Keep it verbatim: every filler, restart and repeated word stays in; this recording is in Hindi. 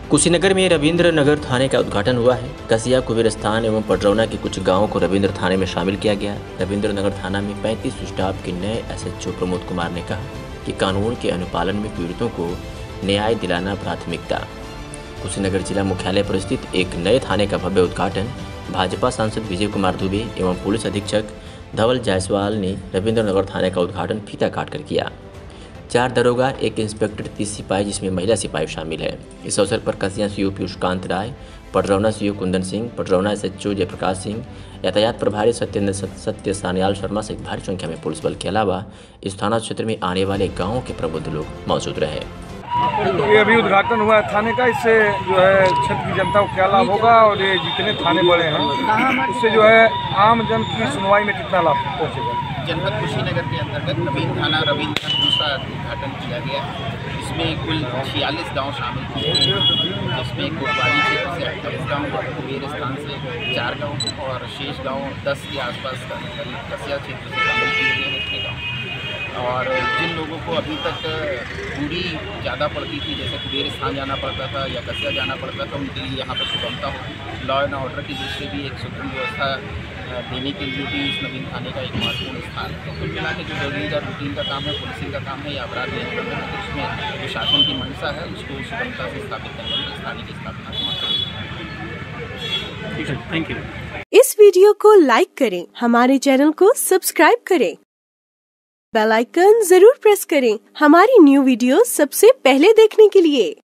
कुशीनगर में रविंद्र नगर थाने का उद्घाटन हुआ है। कसिया, कुबेरस्थान एवं पडरौना के कुछ गांवों को रविंद्र थाने में शामिल किया गया। रविंद्र नगर थाना में पैंतीस स्टाफ के नए एसएचओ प्रमोद कुमार ने कहा कि कानून के अनुपालन में पीड़ितों को न्याय दिलाना प्राथमिकता। कुशीनगर जिला मुख्यालय पर स्थित एक नए थाने का भव्य उद्घाटन भाजपा सांसद विजय कुमार दुबे एवं पुलिस अधीक्षक धवल जायसवाल ने रविंद्र नगर थाने का उद्घाटन फीता काट कर किया। चार दरोगा, एक इंस्पेक्टर, तीस सिपाही जिसमें महिला सिपाही शामिल है। इस अवसर पर Kasia CO Piyushkant Rai, Padrauna CO Kundan Singh, Padrauna SHO Jaiprakash Singh, यातायात प्रभारी सत्येंद्र सत्य सान्याल शर्मा सहित भारी संख्या में पुलिस बल के अलावा इस थाना क्षेत्र में आने वाले गाँवों के प्रबुद्ध लोग मौजूद रहे। ये अभी उद्घाटन हुआ है थाने का। इससे जो है क्षेत्र की जनता को क्या लाभ होगा और ये जितने थाने बड़े हैं उससे जो है आम जन की सुनवाई में कितना लाभ पहुँचेगा। जनपद कुशीनगर के अंतर्गत नवीन थाना रविंद्र का दूसरा उद्घाटन किया गया। इसमें कुल छियालीस गांव शामिल किए गए, जिसमें कोतवाली क्षेत्र से अट्ठाईस गाँव, कुबेर स्थान से चार गाँव और शेष गाँव दस के आसपास कसिया क्षेत्र से शामिल किए गए हैं इसके गाँव। और जिन लोगों को अभी तक दूरी ज़्यादा पड़ती थी, जैसे कुबेर स्थान जाना पड़ता था या कसिया जाना पड़ता था, उनके लिए यहाँ पर सुगमता होगी। लॉ एंड ऑर्डर की दृष्टि से भी एक सुगम व्यवस्था देने के लिए भी इस नवीन थाने का एक महत्वपूर्ण स्थान है। तो कुल मिला के जो जरूरी का रूटीन का काम है, पुलिसिंग का काम है या अपराध नियंत्रण है, तो उसमें जो शासन की मंशा है उसको सुगमता से स्थापित करने में इस थाने की स्थापना का ठीक है। Thank you. इस वीडियो को लाइक करें, हमारे चैनल को सब्सक्राइब करें, बेल आइकन जरूर प्रेस करें हमारी न्यू वीडियो सबसे पहले देखने के लिए।